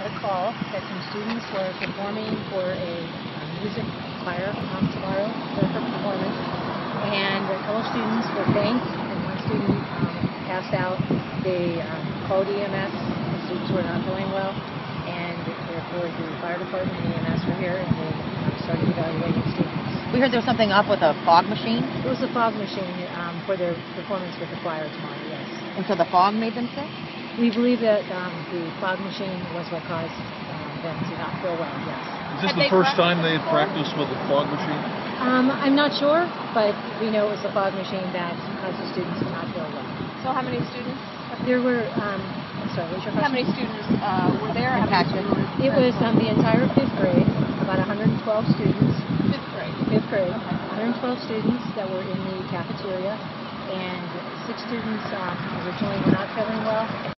a call that some students were performing for a music choir tomorrow for her performance, and a couple students were thanked, and one student passed out. They called EMS. The students were not feeling well, and therefore the fire department and EMS were here, and they started evaluating students. We heard there was something up with a fog machine. It was a fog machine for their performance with the choir tomorrow, yes. And so the fog made them sick? We believe that the fog machine was what caused them to not feel well, yes. Is this the first time they've practiced with a fog machine? I'm not sure, but we know it was the fog machine that caused the students to not feel well. So how many students? There were, sorry, what's your question? How many students were there? It was the entire 5th grade, about 112 students. 5th grade? 5th grade. Okay. 112 students that were in the cafeteria, and 6 students originally were not feeling well.